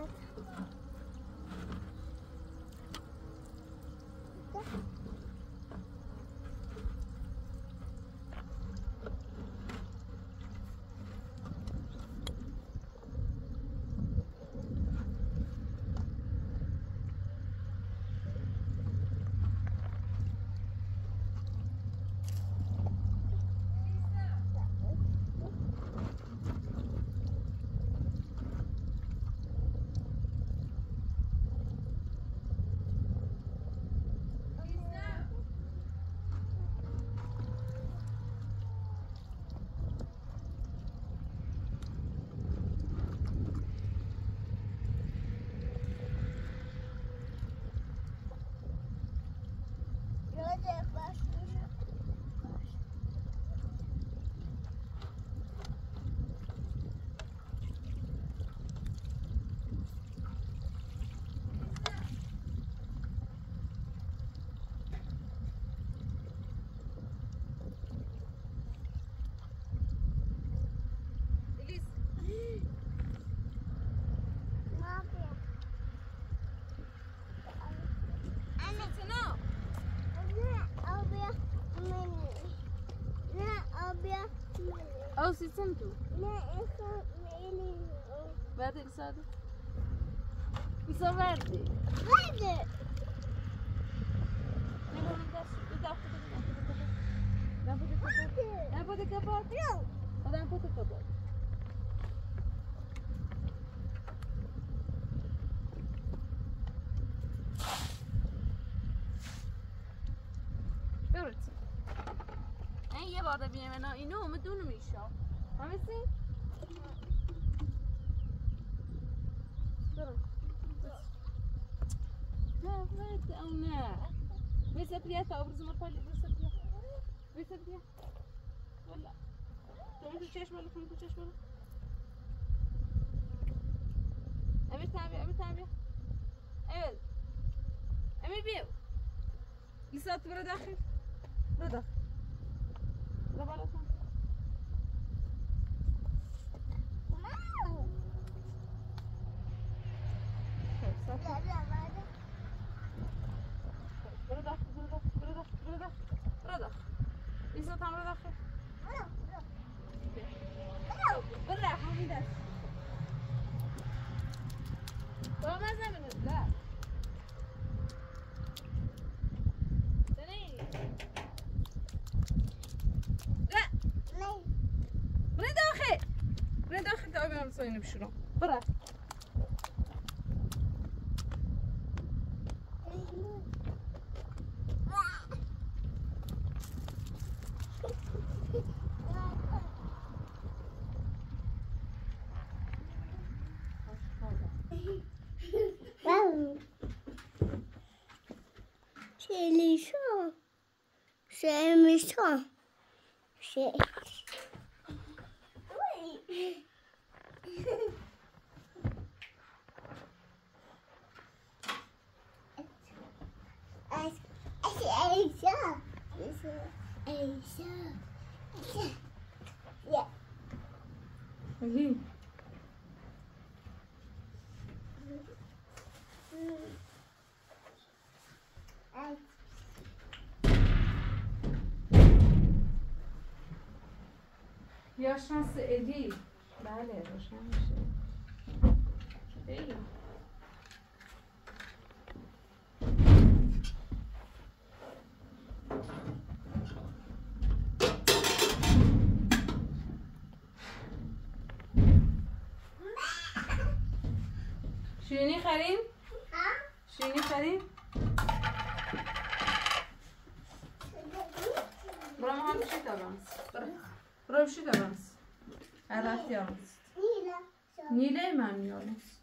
أو سيسمتو لا إخو ميلي بعد السادة يصير وردي وردي نبود كباب لا نبود كباب برد این یه بار ببینم اینو مدونه میشه همسی برد لا برد او نه بس بيها تابرز مرفالي بس بيها ولا تمشي تشيش مالك تمشي تشيش مالك أمي تابع أيوة أمي بيو لسه تبرا داخل برا داخل لا بلا تام لا لا بعد برا داخل لسه تعمل برا داخل برا حمي داش طبعا ما زمن لا تاني لا برا داخل تعالوا نعمل صيني بشنو برا یا شانس ادی بله روشن میشه خیلی شیرینی خریم؟ شیرینی خریم؟ برای ما هم بشید دارمز برای بشید دارمز عرفتی آمست نیله من یارمست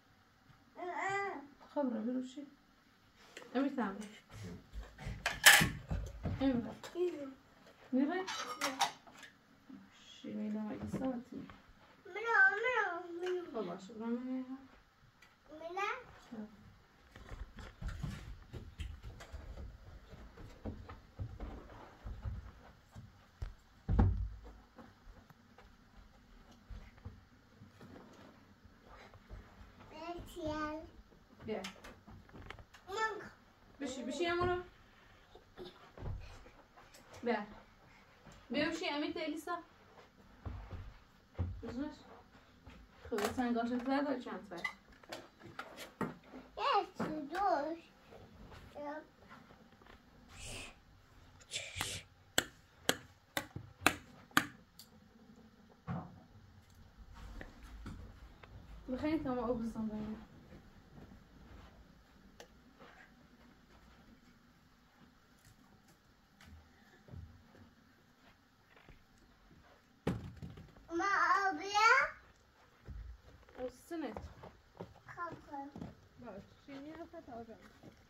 خب برای بشید امی تمام امی برای میره؟ شیرینی مگه ساعتی خب باشه برای من بیا بشی امورو بیا بشی امید الیسا بزنش خب سنگاش زد داری چند بر دوش بخیلی تا ما ابرزم باید السنت باش شیرینی رو فتا آبم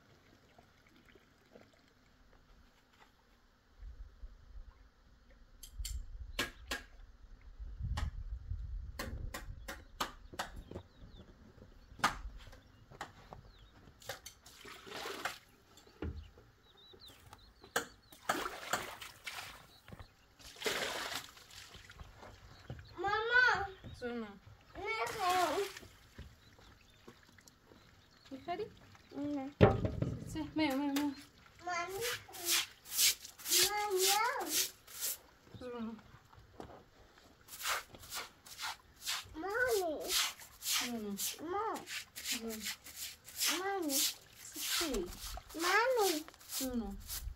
سونا میخوری؟ نه سه میو سونا سونا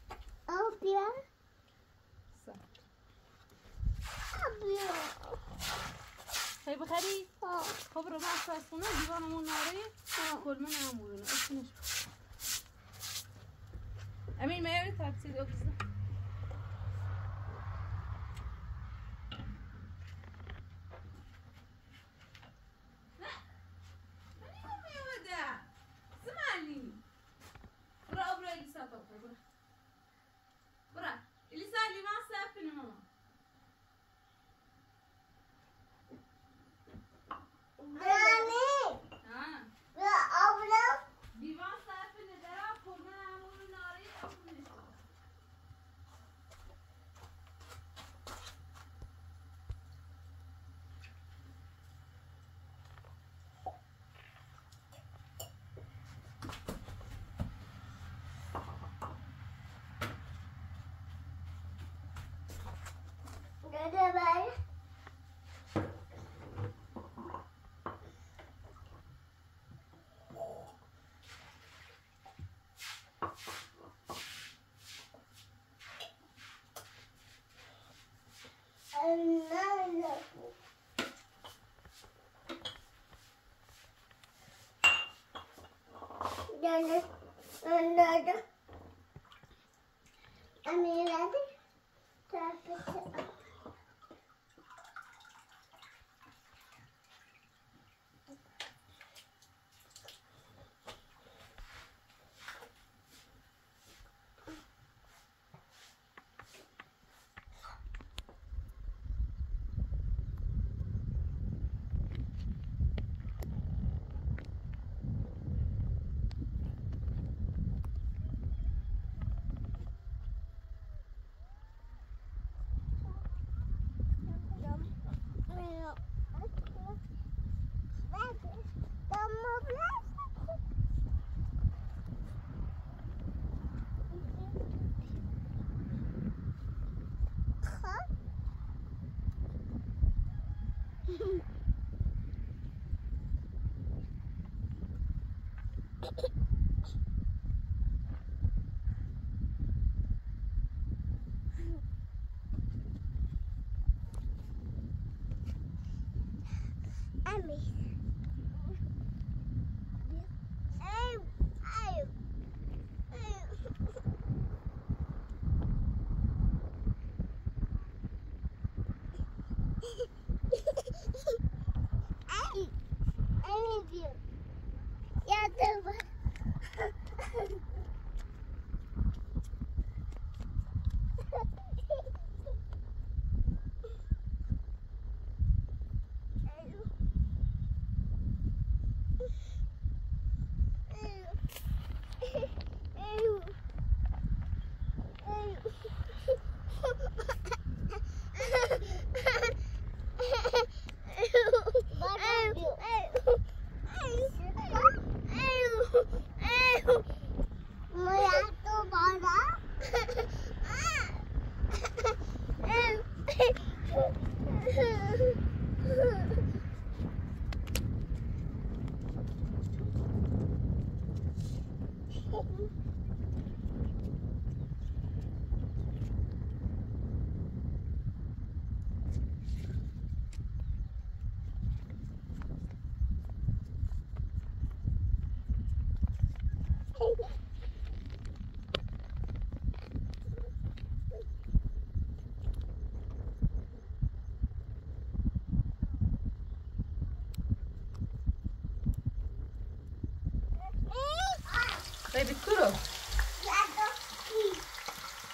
خیلی بخری؟ خب رو بحث از خونه دیوانمون ناره کلمه نمورونه اسمش امین میاری تبسید اکسده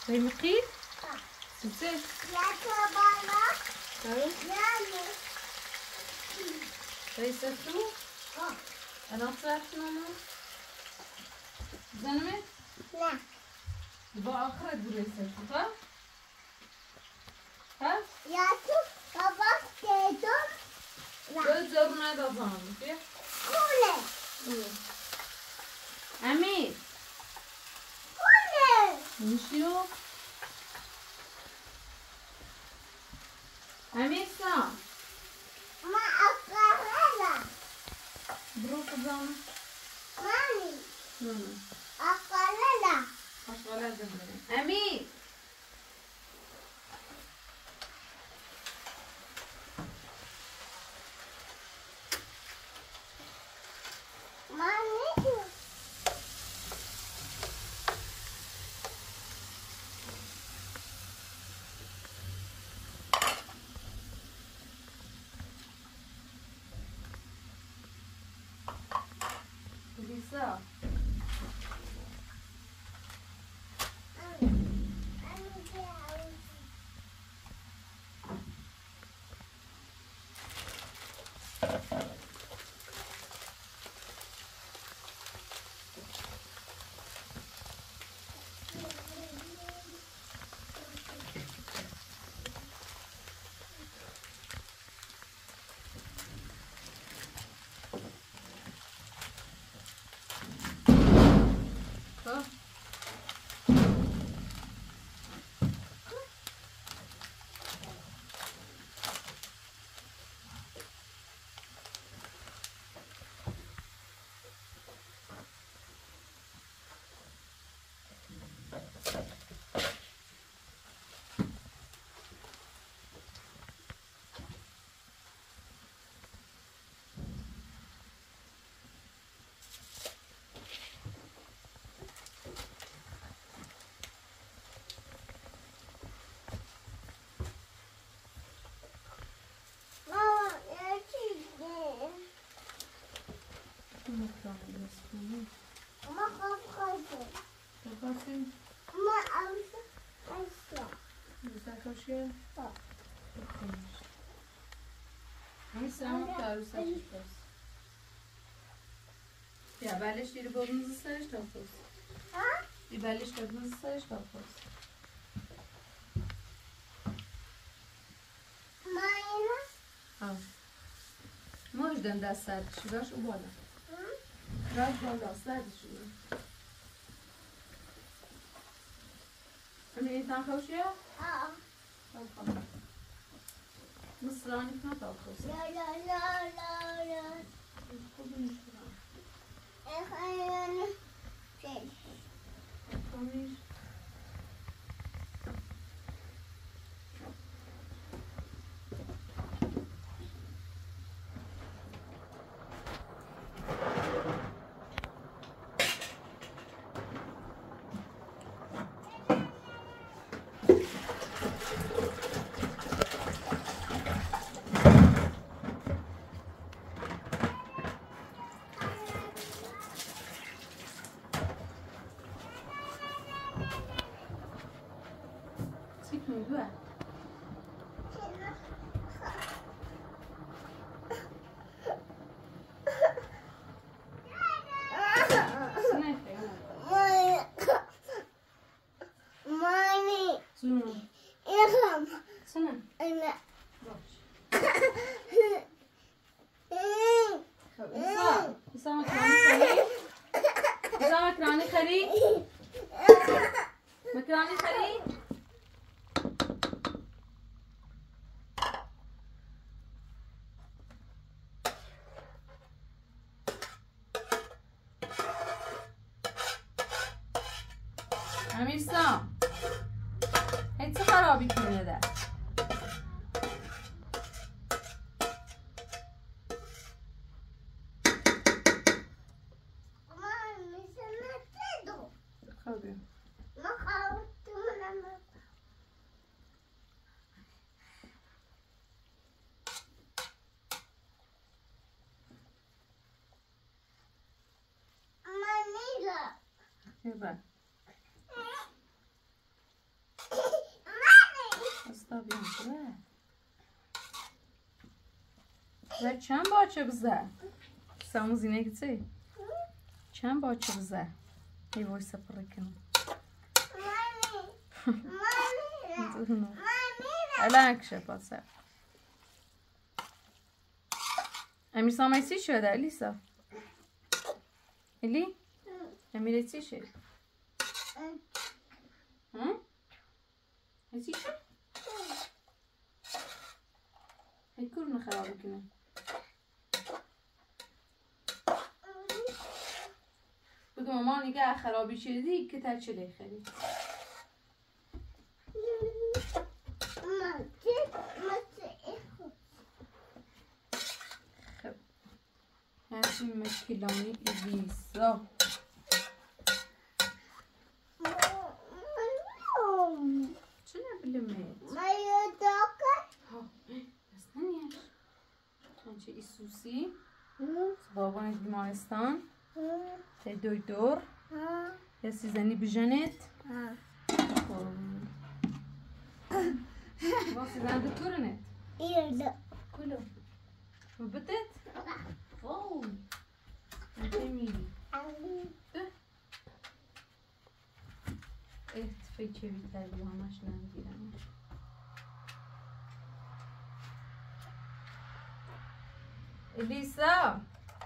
Wil je me giet? Succes. Ja, Baba. Zo. Ja, nee. Wees er toe. En dan zegt ze mama. Zijn we? Nee. Waar gaat het is het, hè? Hè? Ja, toch? Baba, kijk toch? Böyle zoruna da zanmış ya. Koele. Emir. Koele. Konuşuyor. Emir sağ. Ma akarela. Bro kızım. Mami. Hı. Akarela. Aşağıya zımbırın. Emir. Mami. Lisa. Ha? Mama, я чистую. Bunu kaldı. Mama, капкайте. Bakasın. Mama, алса. Güzel koşuyor. Bak. Ama sen tutarsa çıkıyoruz. Ya belleş biberinizi sarış tapıyoruz. Ha? Biberleş biberinizi sarış tapıyoruz. Mama. Ha. Можешь дать сад, шугаш убода. Hı? Раз банда сад шугаш. Hani insan koşuyor? Aa. Tamam. Mısır'ın ikna tapıyoruz. La la la la la. Kodun şuraya. Efendim. Şey. Tamir. Çıkmıyor bu. Sınıf ya. Mami. Sınıf. İlham. Sınıf. Anne. İsa. İsa makrani خری. İsa makrani خری. Makrani خری. امیرسام هیچ چه خرابی کنه ده Mami, sen ne dedin? خوبه بله و چند باچه بزه ساموزینه گیتی چند باچه بزه ای وای سپره کنم الان کشه سر امیر سامای چی شده الیسا الی امیر چی شد چی شد هی کورم خراب کنه بگو ماما نگه خرابی شدی که تا چلی خرید خب هرچی مشکلانی الیسا چه نبلمت چه ایسوسی بابان بیمارستان تی دوی دور یا سیزنی بجنت با سیزن دکتورنت کلو ببتت اوه انتی میلی اتفاقی چه بیتر بیا همش نمیگیرم الیسا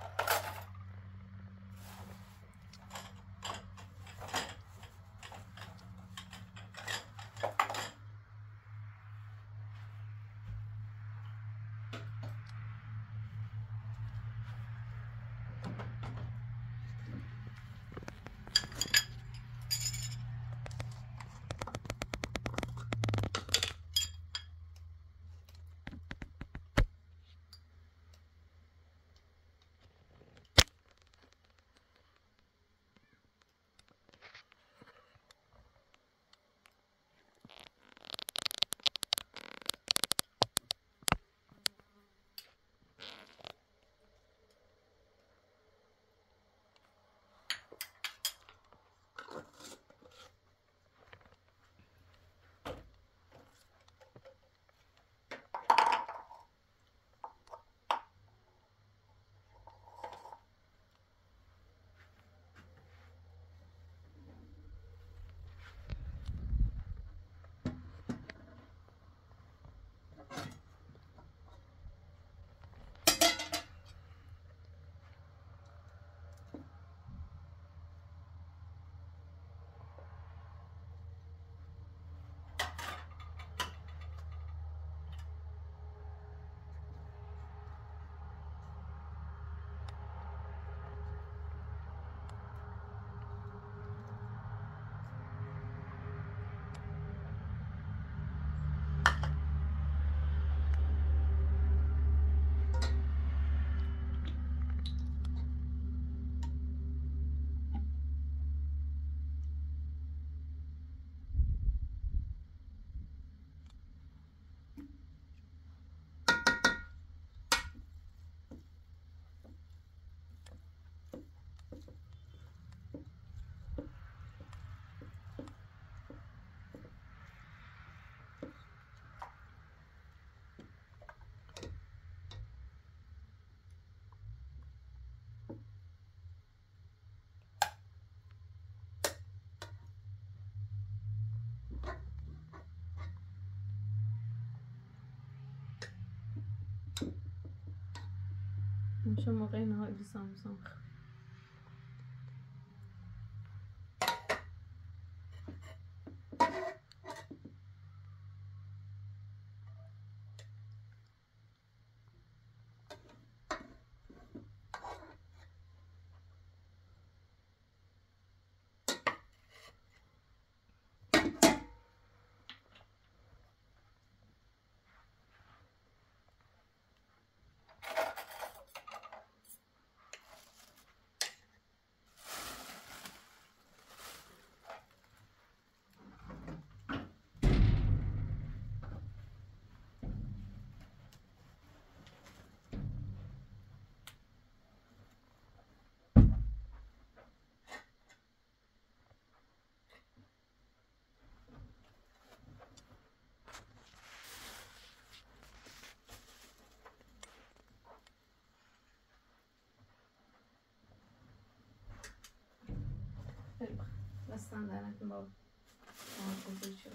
میشه موقع نهار الیسا مسامخ دستان درنکن بابا بزرگ شده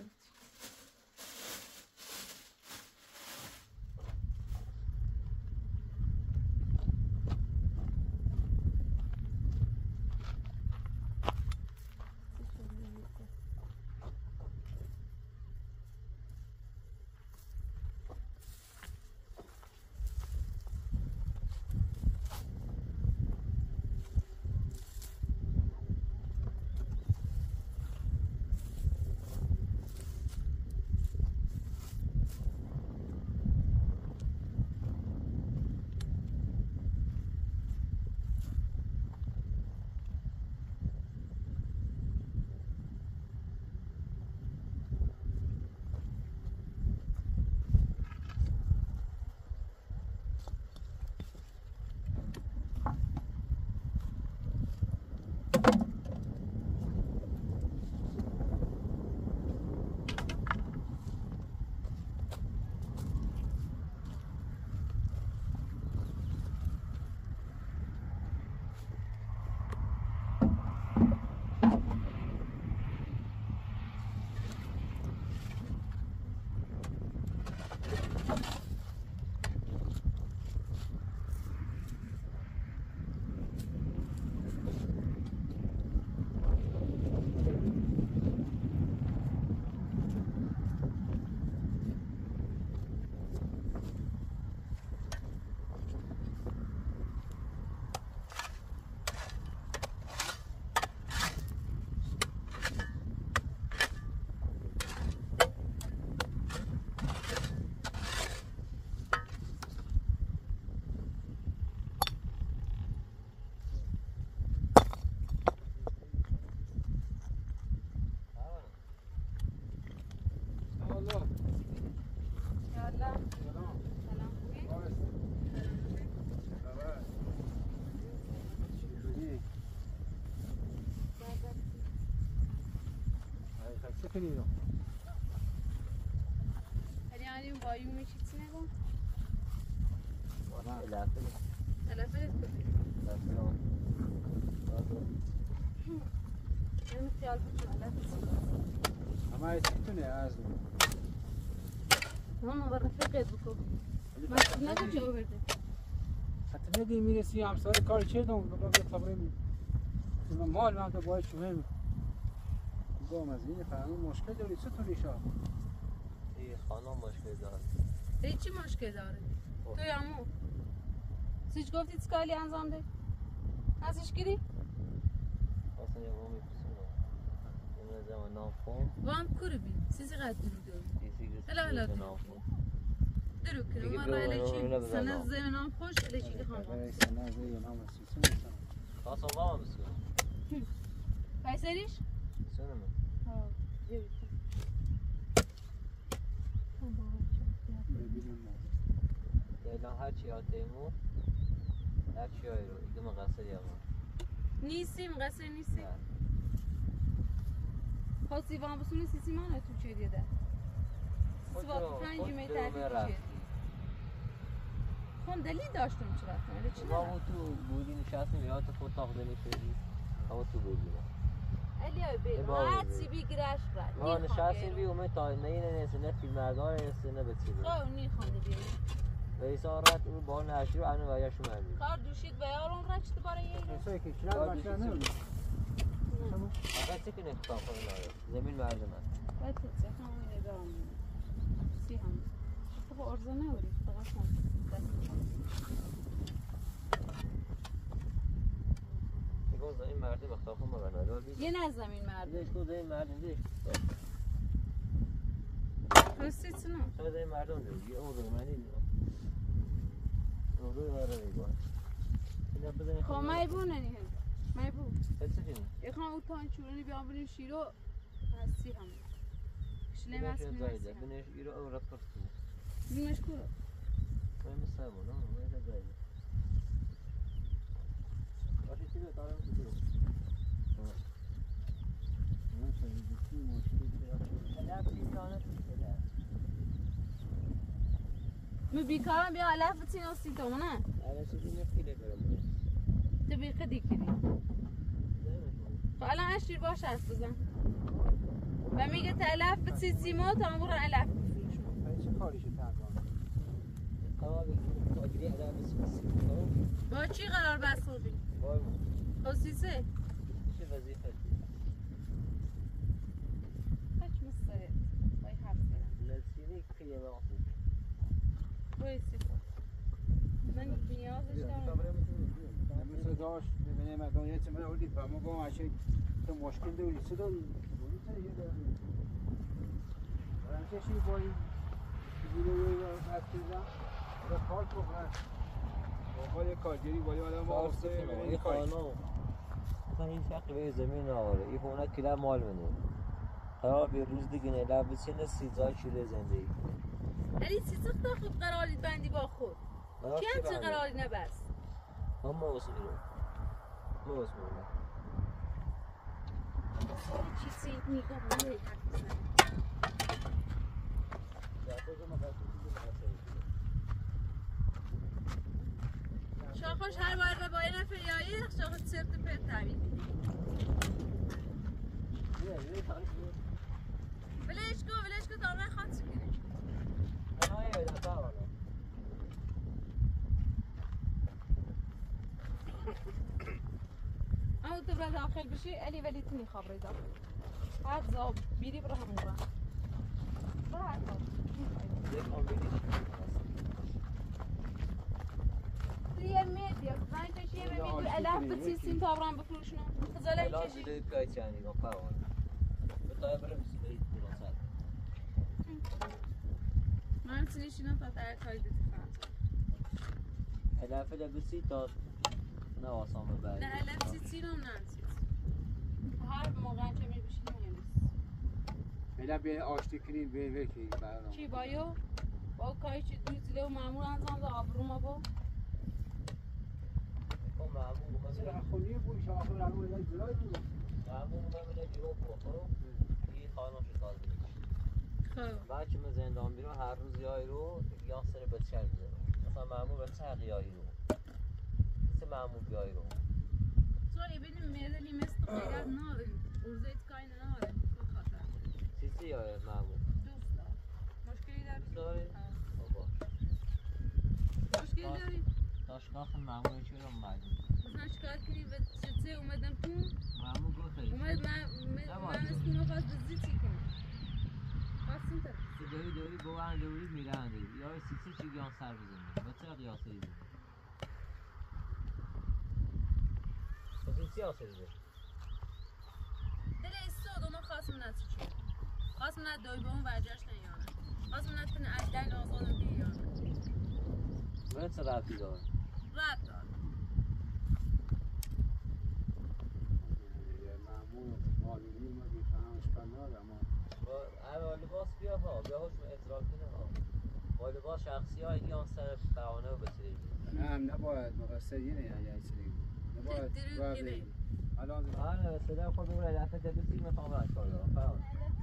يعني بايو مشيت سنة لا فلت المثال لا اما يسكتوني ازم هم برفقت بكو ما نجم شو برده حتى نجي میرسی همسر کار کردم بابا خبریم مال من تو باید شویم گم از این فهمی مشکل داری چطوری شاه این خانم مشکل داره چی مشکل داره تو یامو سیچ گفتی چه کاری انجام ده ازش گیری اصلا یه مومی پسونه این زمان نام خون وام کربی سیزی قد درو هلا هلا درو کنم ما رایلی سنه زمان خوش لیچی که خانم سنه زمان سیسه خاصا بابا بسونه قیصریش سونه من ها الان هر چی آتیمو هر چی هایی رو ایگه مقصر یاما نیستیم قصر نیستیم خواستی وام بسونه سیسی مانه تو چه دیده سیسی با 5 متر چه خون دلیل داشتم چرا ولی چی ما بود تو بودی نشستیم یا تو خود تاق دلی شدی اما تو بودی الیا بیم هر چی بگیرش برد ما نشستیم بی اومد تا نه نه فیلم مردار نه بچید خب نی خونده بیم ویسارت اون با نشی رو انو ویاش اومدی کار دوشید و یارون رچت برای یه نسایی که چرا ماشین نمیدی فقط چه کنه اختار کنه ناره زمین مرد من باید تیچه همون نگاه سی هم تو ارزا نوری فقط هم میگم زمین مردم اختار کنه مرد یه نه زمین مرد دیش تو زمین مردم دیش رسید سنو تو زمین مردم دیش یه اون رو منی روی واره میگوه خب میبونه نیه میبون هستی جنی یکم او تان چورونی بیان بریم شیرو هستی هم شلیم هستی زایده بنش ایرو او رفت بیمش کرو من مسامو نه من زایده آتی چی به دارم تو نه سایی بسی مشکلی نه پیشانه می بیکارم بیا علف بچین آسی تو نه الان چیزی نفیله برم تو بیخه دیگری خب الان هشتیر باش حرف بزن و میگه تلف به سیما تا هم برو علف بفروشون. چه کاریشه تنها؟ با چی قرار بست خوبی؟ خصیصه؟ چه وظیفه؟ هیچ مستره بای حرف زدم نسینی که یه وقتی بای سیسه من نیازش دارم مثل داشت ببینیم مدان یه چه من اولید با ما گام عشه تو مشکل دولی چه داری؟ دولی چه یه داری؟ برمشه شی بایی دیگه یه هست کردم را کار کنم باید کارگری باید آدم با آفسه این خانم اصلا هیچ وقت به زمین نآوره این خونه کلا مال منه قرار به روز دیگه نه لبسین 13 کیلو زندگی علی سیسه تا خود قرارید بندی با خود چی هم چه قراری نبست؟ هم موسمی رو موسمی رو چیزی میگم میره حرف بزنم شاخوش هر بار به باید نفریایی شاخوش سرت پرت تمید ولش کو تا من خواهد سکنه اما تو برای داخل بشی علی ولی تو میخواب رای داخل هر زاب بیری برای همون برای هر زاب یه میدیه زنی کشی یه میدیه علف بسیستین تا برام بفروشنو خزاله کشی لازم کایت یعنی گم پروانه بتای برم سید درست من سلیشینا تا تر کاری دیدی خواهد علف لبسی تا نه آسان ببری نه علف سیسی رو نه هر موقع که میبشی نمیست بلا به آشتی کنیم به که برام چی بایو؟ با کاری چی دوزیله و معمول انزان دا آبرو ما با چرا خونی بود شاخه رو همون اینا جلای بود معمول ببینه بیرون بخورم این خانم شکاز خب بعد که من زندان بیرون هر روز یای رو یا سر بچه میزنم مثلا معمول به چه قیایی رو مثل معمول بیایی رو سوری بینیم میردلی مثل خیگر ناره ارزه ایت کاین ناره خاطر چیزی یا معمول دوست دار مشکلی داری؟ داری؟ بابا مشکلی داری؟ داشتگاه معمول چی رو مردم مثلا شکایت کنی و چطه اومدم تو معمول گفت اومد من اسکونو خواست بزیتی کنم خواستیم تر دوری بوان دوری میرن یا سیسی چی گیان سر بزنیم با چه قیاسه ایزه با سیسی آسه ایزه دل استاد اونا خواستم نتی چون خواستم نت دوی به اون وجهش نیانه خواستم نت کنه عدل آزادم بیانه من چه ربطی داره؟ رد دار معمول معلومی ما بیفهمش کنار اما با لباس بیا ها بیا هاش اطراف کنه ها با لباس شخصی ها ایگی آن سر بهانه رو بسیاری نه هم نباید مقصر یه نه یه چیزی نباید دروغ گیره الان آره صدا خود رو علفه دبسی میخوام از کار دارم فهم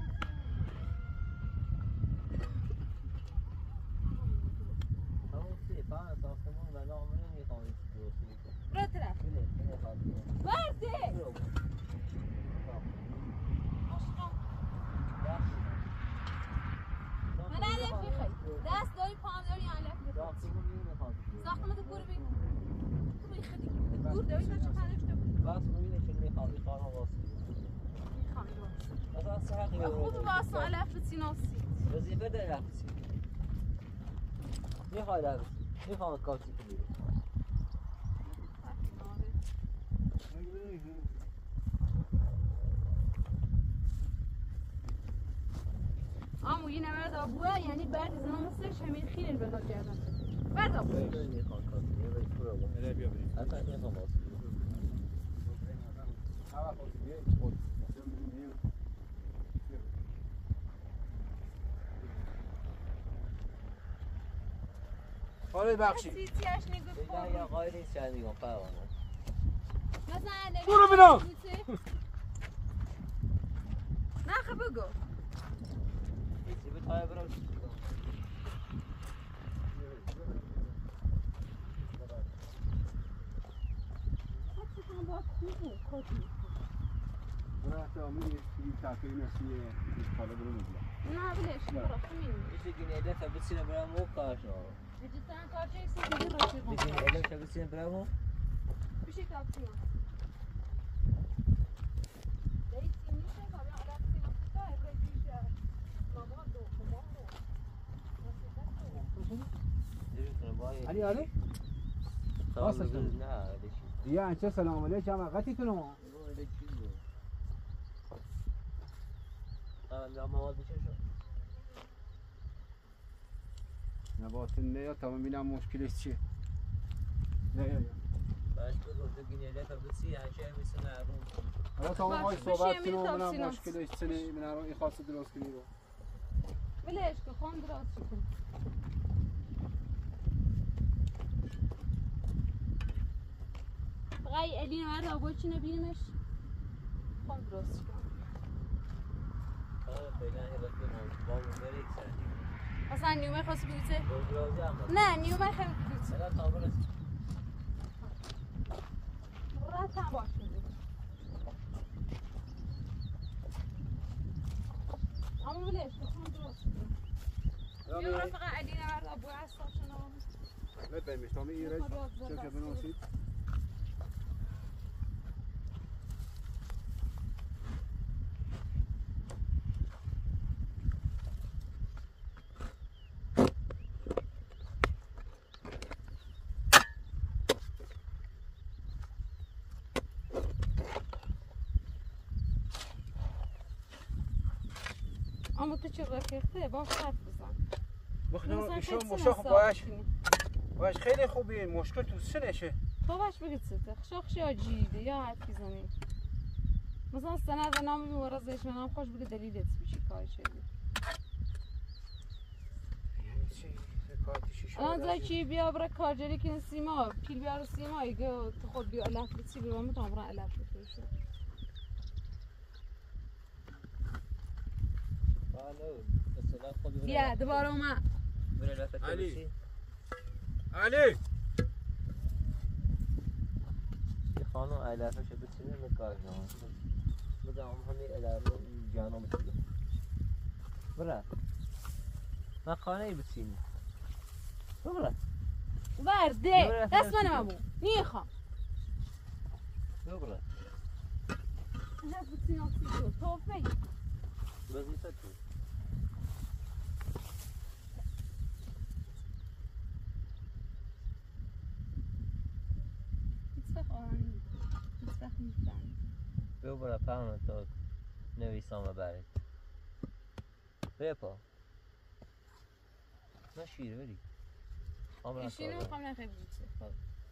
همون سی فهم ساختمون و نامونه میخوام این درستی بکن برو طرف بله ورده من علف میخوای دست داری پام داری علف میخوای ساختمون تو برو بین تو بین خیلی گور داری تا چه پنجته بود بس میبینه که میخوام این خانم واسه میخوام این مثلا سه حقی خود واسه علف بسیناسی وظیفه داره رفتی میخوای رفتی میخوام کارتی کنی آمو یه نمرد آبوه یعنی بعد از نام سرش همین خیلی بنا کردن بعد آبوه میخوام کارتی کنی تو رو بیا بریم اصلا میخوام واسه حالا بخشی سیتیاش نگو بگه یا قایل نیست چند میگم پروانه مثلا برو بینم نخه بگو ایسی به تایه برم چی کنم برای حتی آمید این تاکری نسیه حالا برو میگم نه بلش برو خمین ایش دیگه ایده تا بسینه برام و کارش آره وجدان کار چه ایسا دیگه رفیق دیگه ایده تا بسینه برام بشه کافیه دیتی میشه کاری علاقه سیاستا ابرزیش ماما دو خمام علی علی واسه نه دیگه انچه سلام علیکم وقتی کنم ایده چیزه یا مواد بشه شو نباتون نه تا ببینم مشکلش چیه نه باش بگو تو گینه تا بسی هرچه میسونه رو حالا تا ما صحبت کنم ببینم مشکلش چیه من رو این خاص درست کنی رو بلش که خون درست شد بقای الین مرد آبای چی نبینیمش خون درست شد فعلا هدف با مونده یک سردی اصلا نیومه خواستی بگیته؟ برگرازی هم باید نه نیومه خیلی بگیته سلا تابر است رات هم باش بگید اما بلش که خون درست شد یه رفقه الین مرد آبای اصلا شنو ببینیش تا می ایرج چه که بنوشید اما تو چه رفیقته باش حرف بزن بخنم ایشون مشاخ باش خیلی خوبی مشکل تو سنشه تو باش بگید سته خشاخشی آجیده یا حرف بزنی مثلا سند و نام میورزش منم خوش بگه دلیلت بیشی کار شدی یعنی چی کارتیشی شد الان زای چی بیا برای کارجری که سیما پیل بیار سیما ایگه تو خود بیا علف بسی بیا میتونم برای علف بتوشو بیا دوباره اومد علی علی یه خانم علفش بسینه نکار نام بگم همین علف رو جانم بسینه برا من خانه بسینه برا ورده دست من مبو نیخوام برا علف بسینه آسیب توفه وظیفه تو بیا برا پرونه تا نویسامه برید بپا نه شیره بری ایشینو میخوام نخیلی بوده خب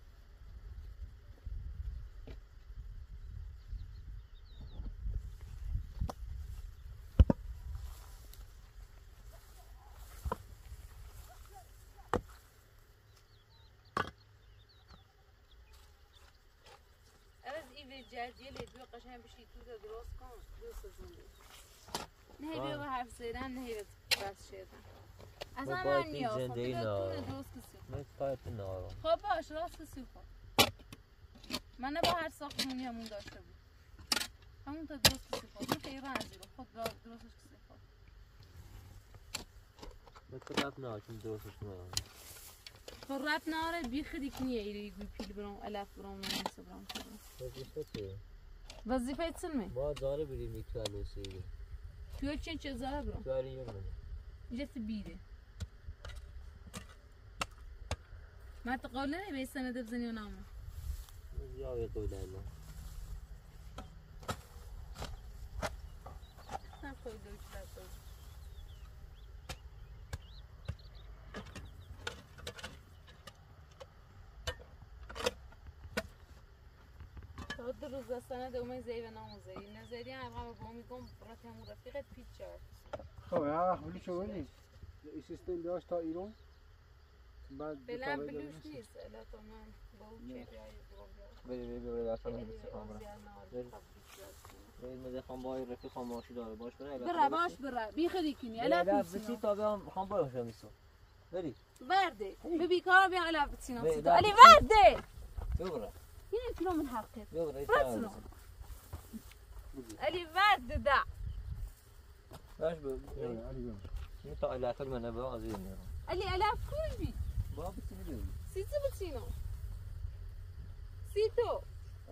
جدیه لیدوی قشنگ بشی تو دا درست کن درست زنده نه بیا با حرف زیدن نه بس شدن اصلا من نیاز خب بیا درست کسی خب باش راست کسی خب من نه با هر ساختمونی همون داشته بود همون تا درست کسی خب تو خیلی رنزی رو خود درستش کسی خب به تو رب نه چون درستش کنم تو رب ناره بیخی دیکنیه ایره گوی پیل برام علف برام نمیسه برام وظیفه تو وظیفه چنمه؟ ما داره بریم یک کلو سیگه توی چه زاره برام؟ داره یه منه اینجا بیده ما تقول نمی سنه دبزنی و نامه یا یه قول الله نه خود دوچ لطور تا روز دستانه دومه زی و نامو زی نظری هم با میگم برات همون رفیقت پیچه خب یا ولی چه ولی این سیستم بیاش تا ایران بعد بلن بلوش نیست الا تو من با اون چه بیایی بری دستانه بسیخان برم بری خان بای رفیق خان ماشی داره باش بره باش بره بی خیلی کنی علف بسی تا بیام خان بای خوشم نیستو بری ورده به بیکار بیا علف بسینا علی ورده ببره یه کیلو من حقیقت ببره علی ورده ده باش علی بیا. این تا الافر من با از این Ali alaf koy. با بسیاری Sizi bıçino. Sito.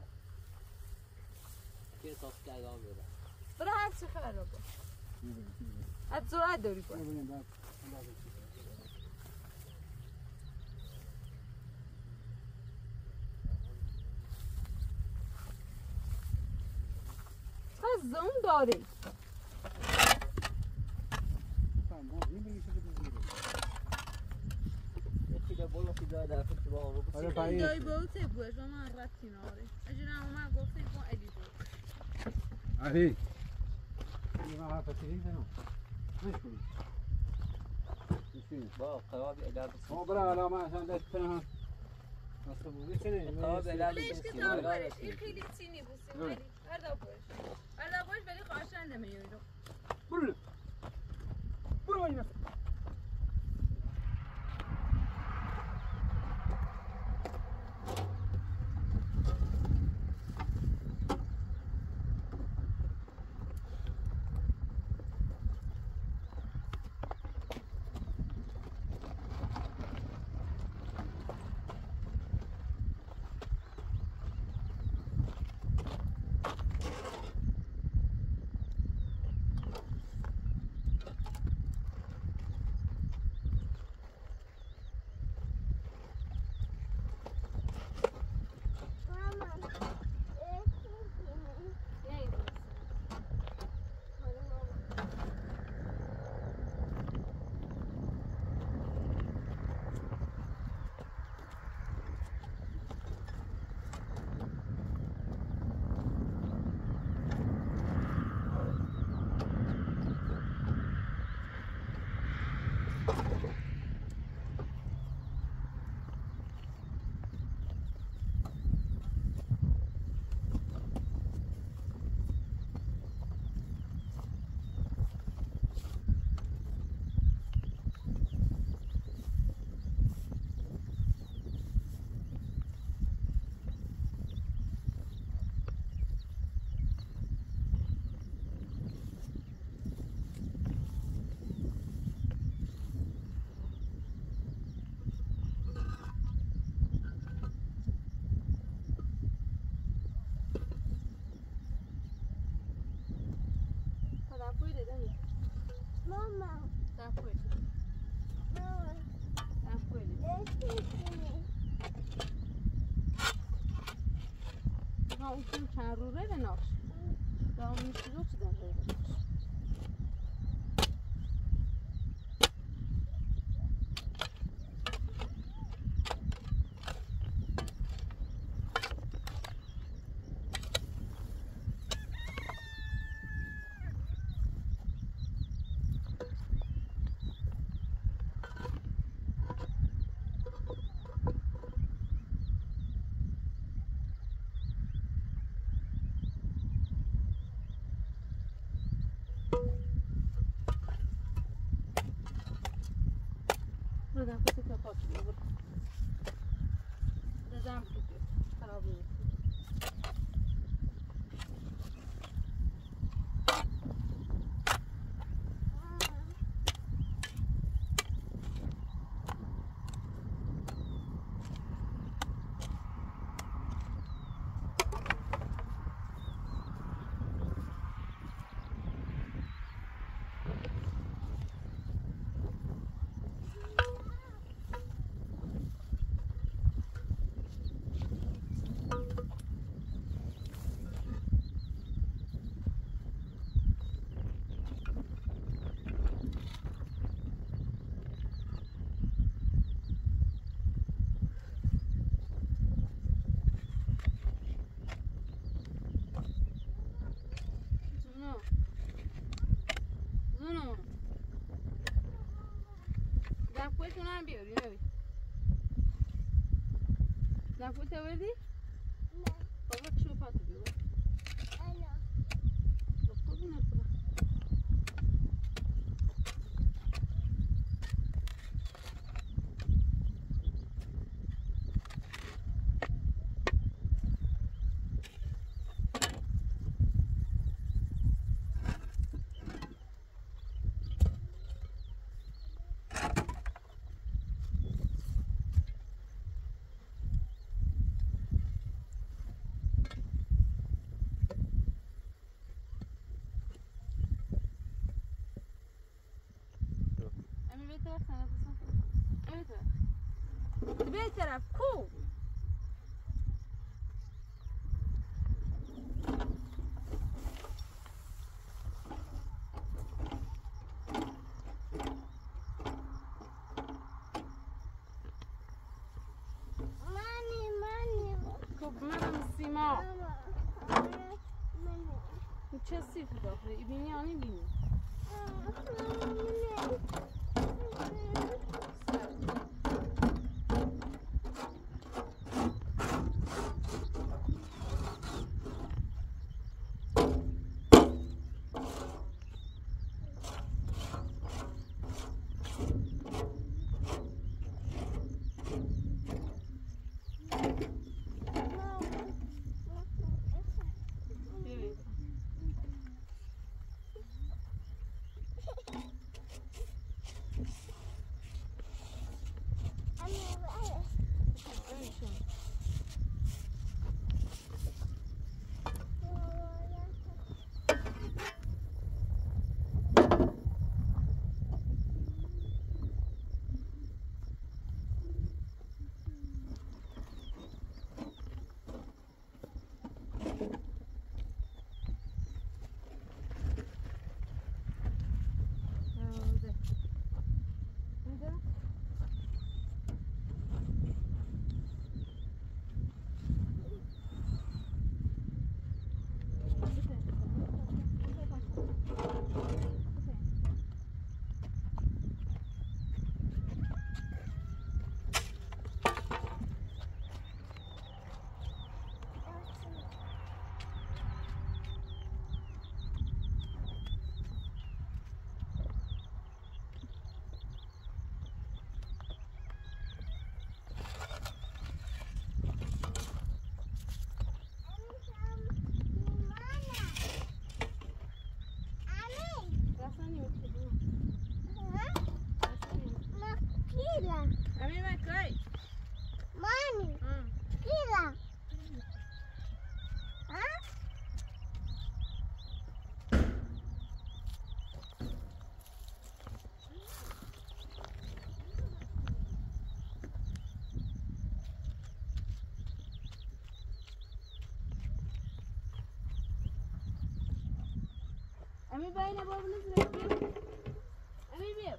که تاس کردم میره برای هر چی خرابه. از سرعت داری باید. ببینیم بعد اندازه چی چقدر زوم داری. خیلی بالا خیلی داره فکر با رو آره بسیاری پایین. دایی باوته بوش و من رفتی ناره. اجرا من گفتم کن ادی بود. علی این ما حرف تیری کنم نشون نشون با قوابی الاب ما برا علامه عشان دستم اصلا میشه قوابی الاب لیش که تا برش این خیلی چینی بوسیم ولی هر بوش ولی خواهشنده میویدو. برو برو اینجا Mama. اون چند رو ره ناش دام میشه رو چی داره Buradan kutu kapatıyor. Buradan tutuyor. Karabıyı. هم بیاری نبی نفوت آوردی؟ نه. بابا کشو پاتو بیار انا. خب نکنه طرف به طرف کو خب منم سیما چه سیفی داخله ای بینی یا نی بینی امی باید نباید نزدیک امی بیو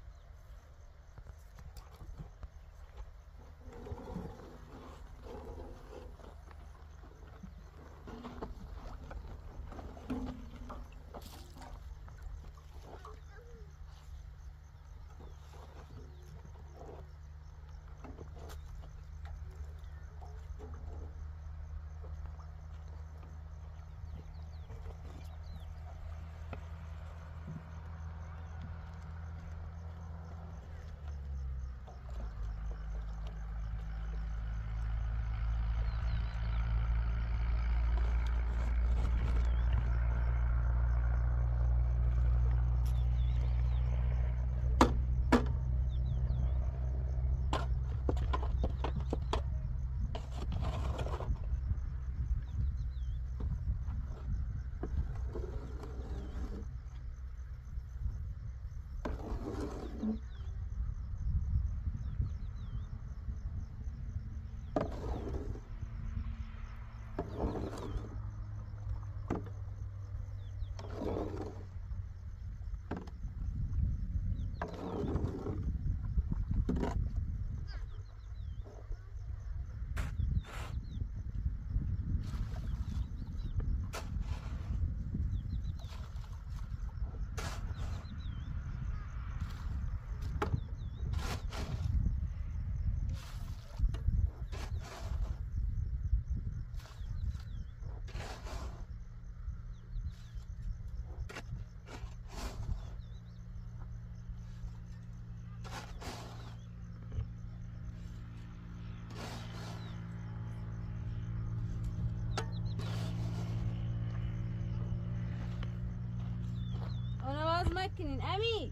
مکنین امی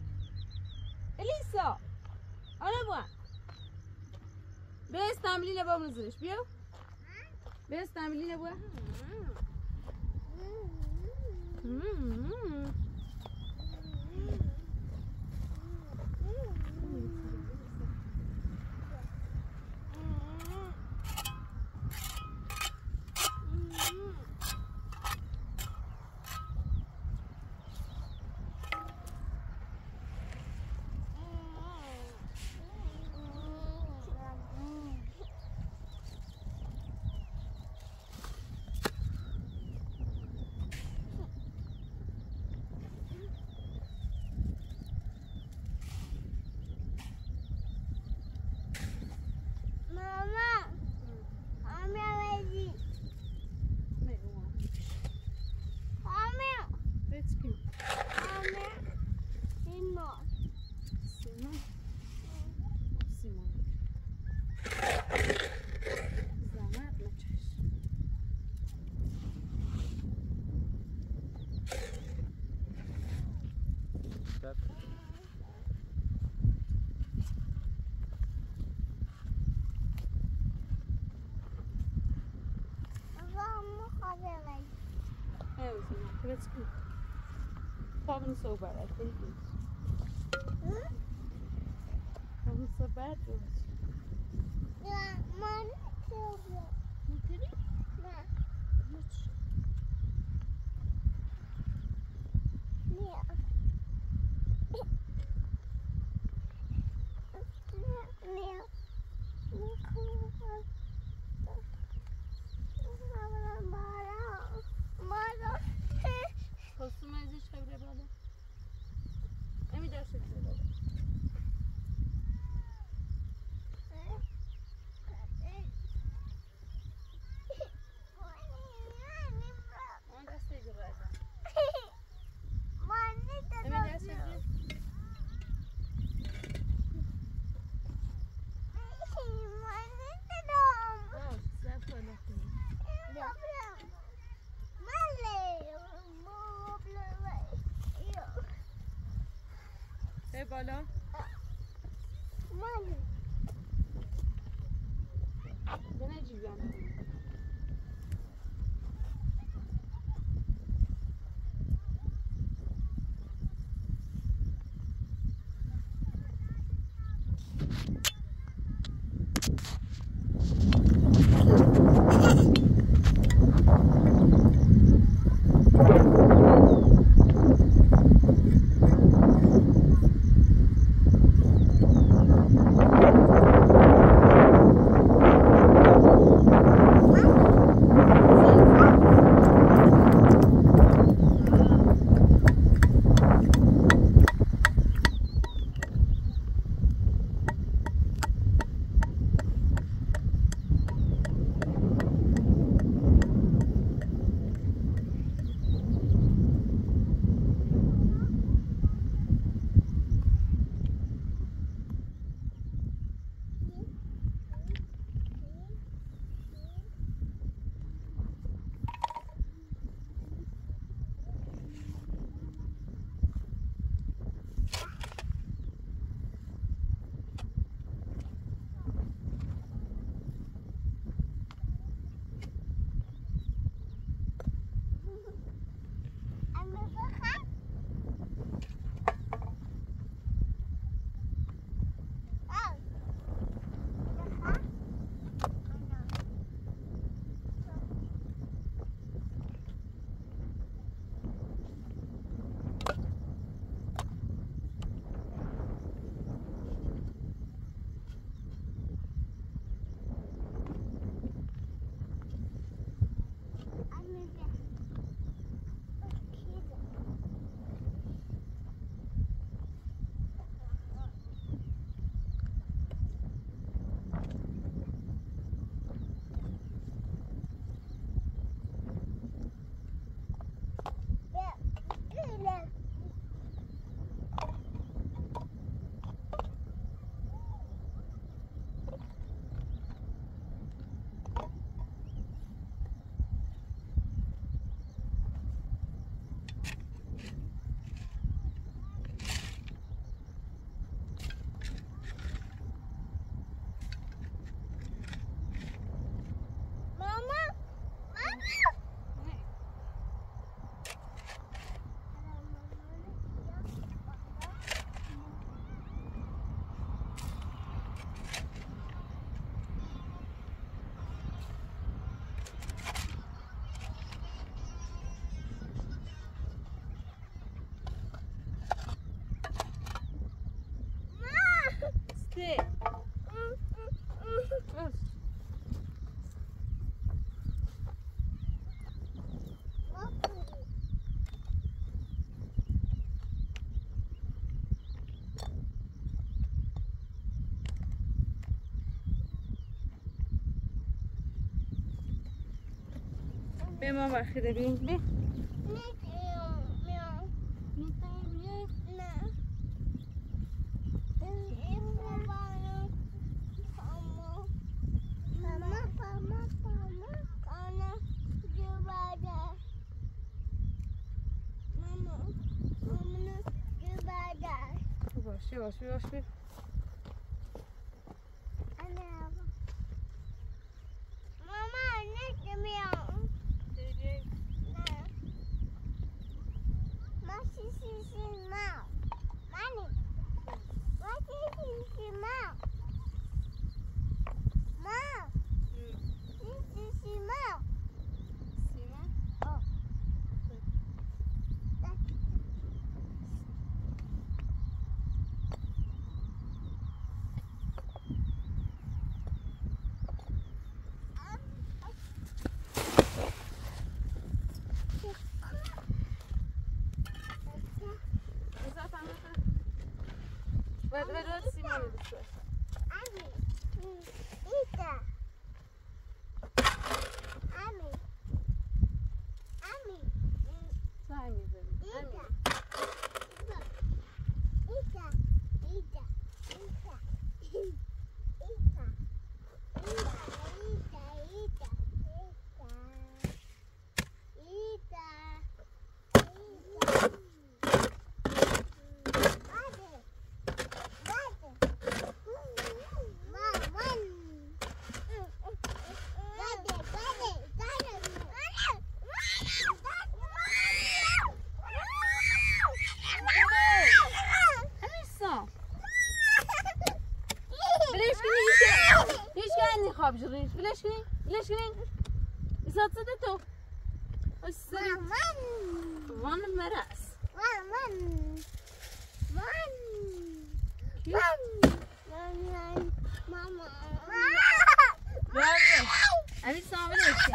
الیسا آنه بوان به استعملی نبا بنزلش بیو به استعملی نبا شب Let's go. Probably so bad, I think it's. Probably so bad, Yeah, mom, children. Yeah. Kostüm ازش خبره بالا. امی داشت بالا. اون دسته جو برده. امی دسته جو. به بالا. به نجیبم. Stay. به ما بخیره بیم بیم یواش یواش بیر ماما نمیام ما سیسی ما مانی ما سیسی ما ما سیسی ما سیما Ver Sima lütfen. Ami Ita Ami Sen mi dedin? Ita Ita Ita Ita Ita Ita Ita بلاش کنین ایساد زده تو وان مرس ماما امی سامن اشی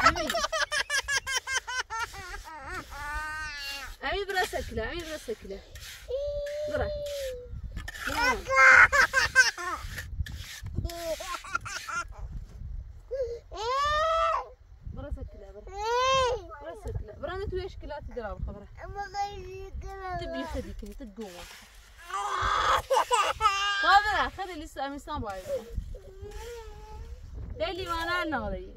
امی برا سکله برا برا توی اشکالات درام خبره تبي خديك تقوم خبره خدي لسه اميسان بايد دلي وانا نوري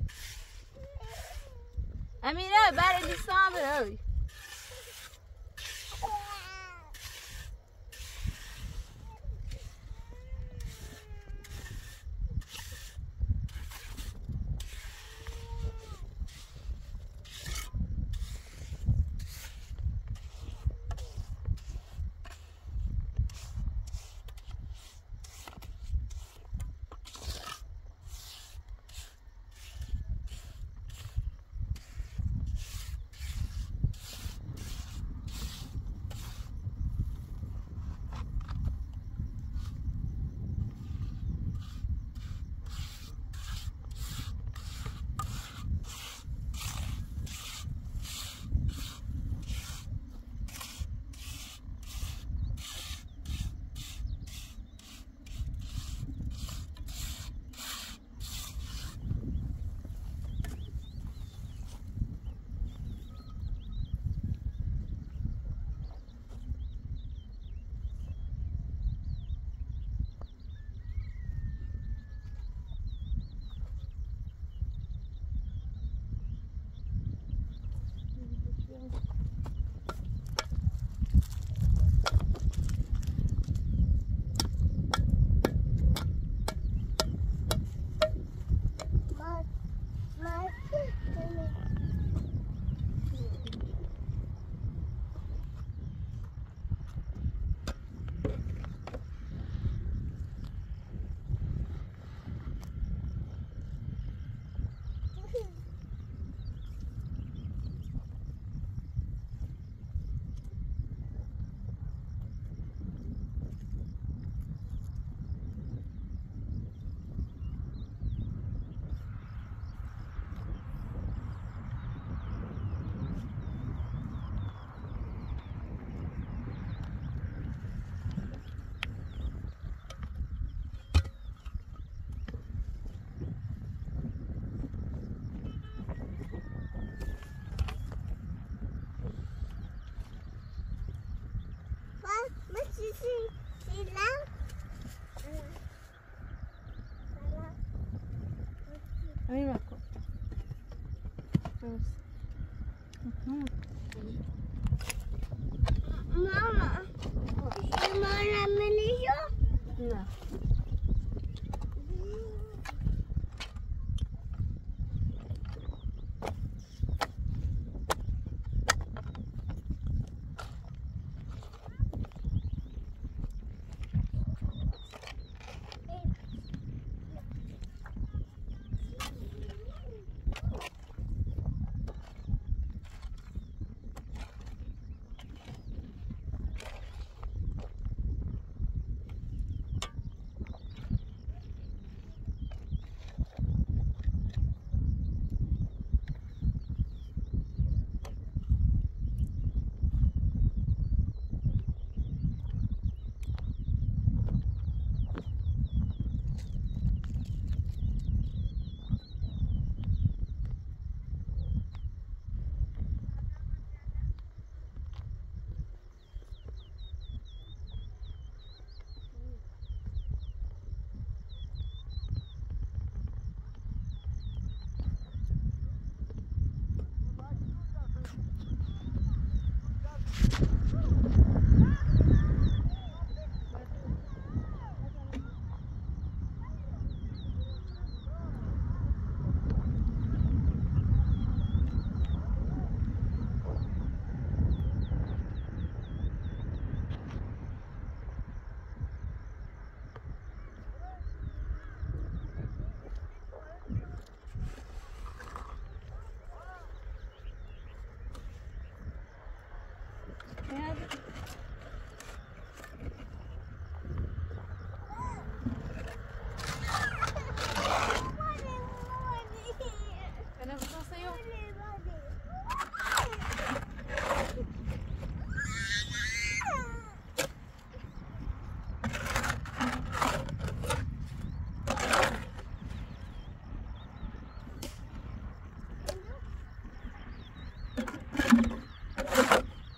اميره بار لسان بروي امين معكم ماما ماما مليشو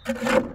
میکنم.